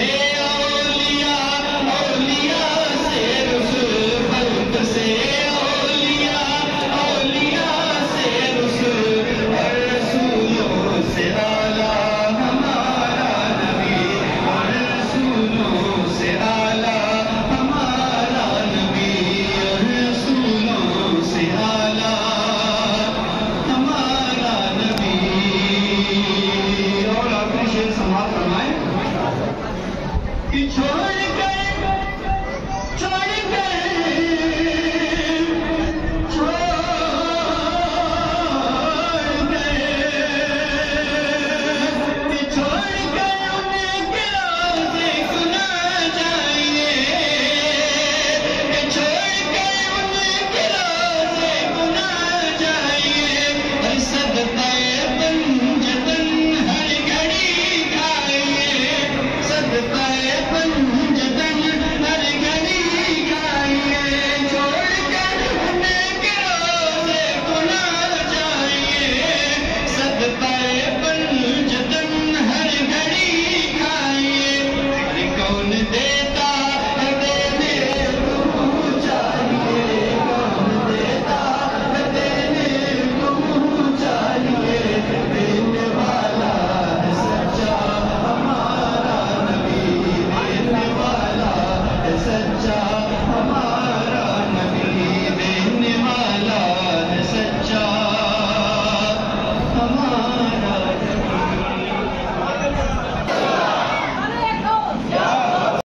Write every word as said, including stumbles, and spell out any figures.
औलिया औलिया से रसूल, खल्क से औलिया औलिया से रसूल, और रसूलों से आला हमारा नबी, और रसूलों से आला हमारा नबी, और रसूलों से आला हमारा नबी। और आपने शेर समाप्त फरमाए कि छोड़ कर छोड़ कर छोड़ कर कि छोड़ कर उनके रोज़े गुना जाइए, कि छोड़ कर उनके रोज़े गुना जाइए, हर सदक़े पंजतन हर घड़ी खाइए, सदक़े पंजतन